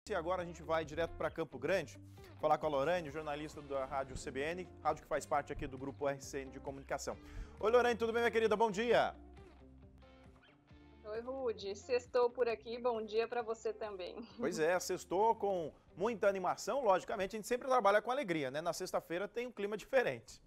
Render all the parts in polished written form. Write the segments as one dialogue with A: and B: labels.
A: E agora a gente vai direto para Campo Grande, falar com a Lorane, jornalista da Rádio CBN, rádio que faz parte aqui do grupo RCN de Comunicação. Oi, Lorane, tudo bem, minha querida? Bom dia!
B: Oi, Rude. Sextou por aqui, bom dia para você também.
A: Pois é, sextou com muita animação, logicamente, a gente sempre trabalha com alegria, né? Na sexta-feira tem um clima diferente.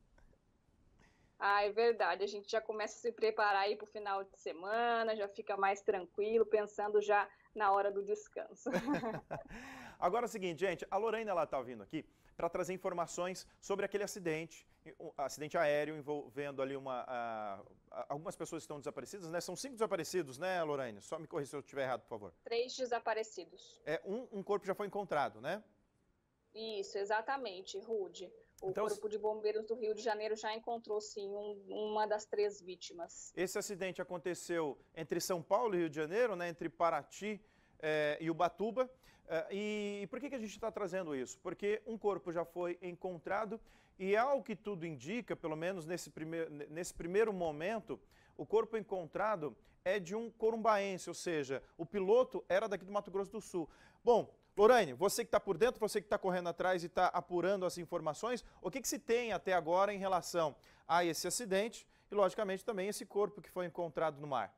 B: Ah, é verdade, a gente já começa a se preparar aí para o final de semana, já fica mais tranquilo, pensando já na hora do descanso.
A: Agora é o seguinte, gente, a Lorane ela tá vindo aqui para trazer informações sobre aquele acidente, acidente aéreo envolvendo ali algumas pessoas que estão desaparecidas, né? São 5 desaparecidos, né, Lorane? Só me corrija se eu estiver errado, por favor.
B: 3 desaparecidos.
A: Um corpo já foi encontrado, né?
B: Isso, exatamente, Rude. O
A: Então,
B: Corpo de Bombeiros do Rio de Janeiro já encontrou, sim, uma das 3 vítimas.
A: esse acidente aconteceu entre São Paulo e Rio de Janeiro, né? Entre Paraty e Ubatuba. E por que a gente está trazendo isso? Porque um corpo já foi encontrado e, ao que tudo indica, pelo menos nesse primeiro momento, o corpo encontrado é de um corumbaense, ou seja, o piloto era daqui do Mato Grosso do Sul. Bom, Lorane, você que está por dentro, você que está correndo atrás e está apurando as informações, o que se tem até agora em relação a esse acidente e, logicamente, também esse corpo que foi encontrado no mar?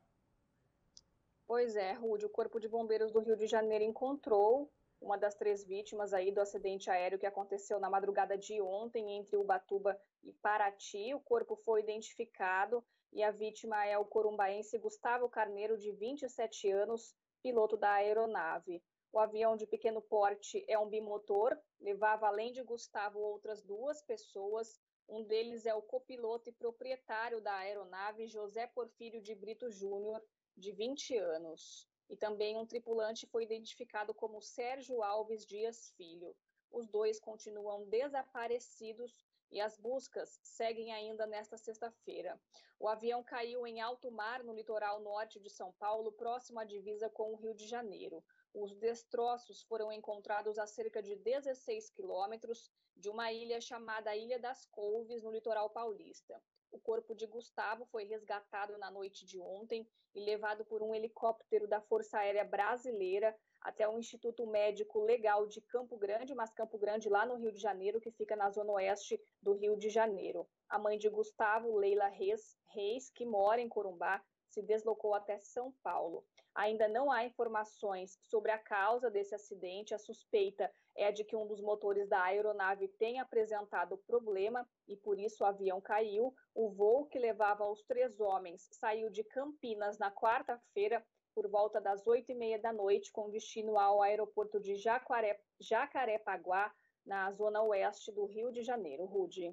B: Pois é, Rude, o Corpo de Bombeiros do Rio de Janeiro encontrou uma das 3 vítimas aí do acidente aéreo que aconteceu na madrugada de ontem entre Ubatuba e Paraty. O corpo foi identificado e a vítima é o corumbaense Gustavo Carneiro, de 27 anos, piloto da aeronave. O avião de pequeno porte é um bimotor, levava além de Gustavo outras 2 pessoas. Um deles é o copiloto e proprietário da aeronave, José Porfírio de Brito Júnior, de 20 anos. E também um tripulante foi identificado como Sérgio Alves Dias Filho. Os 2 continuam desaparecidos e as buscas seguem ainda nesta sexta-feira. O avião caiu em alto mar no litoral norte de São Paulo, próximo à divisa com o Rio de Janeiro. Os destroços foram encontrados a cerca de 16 quilômetros de uma ilha chamada Ilha das Couves, no litoral paulista. O corpo de Gustavo foi resgatado na noite de ontem e levado por um helicóptero da Força Aérea Brasileira até o Instituto Médico Legal de Campo Grande, mas Campo Grande lá no Rio de Janeiro, que fica na zona oeste do Rio de Janeiro. A mãe de Gustavo, Leila Reis, que mora em Corumbá, se deslocou até São Paulo. Ainda não há informações sobre a causa desse acidente. A suspeita é a de que um dos motores da aeronave tenha apresentado problema e por isso o avião caiu. O voo que levava os 3 homens saiu de Campinas na quarta-feira por volta das 8h30 da noite, com destino ao aeroporto de Jacarepaguá, na zona oeste do Rio de Janeiro. Rude.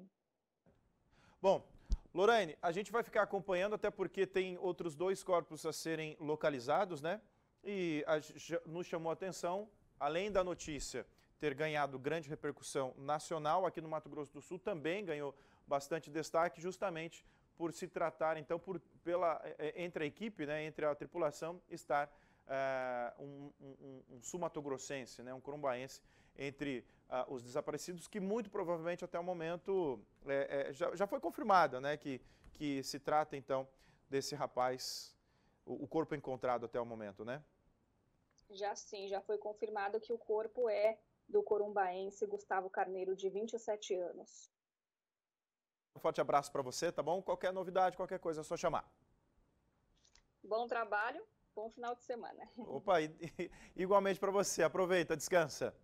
A: Bom, Lorane, a gente vai ficar acompanhando, até porque tem outros 2 corpos a serem localizados, né? E nos chamou a atenção, além da notícia ter ganhado grande repercussão nacional, aqui no Mato Grosso do Sul também ganhou bastante destaque, justamente por se tratar, então, entre a equipe, né, entre a tripulação, estar um sul-mato-grossense, né, um corumbaense, entre os desaparecidos, que muito provavelmente até o momento já foi confirmada, né, que se trata então desse rapaz, o corpo encontrado até o momento, né?
B: Já sim, já foi confirmado que o corpo é do corumbaense Gustavo Carneiro, de 27 anos.
A: Um forte abraço para você, tá bom? Qualquer novidade, qualquer coisa, é só chamar.
B: Bom trabalho, bom final de semana.
A: Opa, igualmente para você. Aproveita, descansa.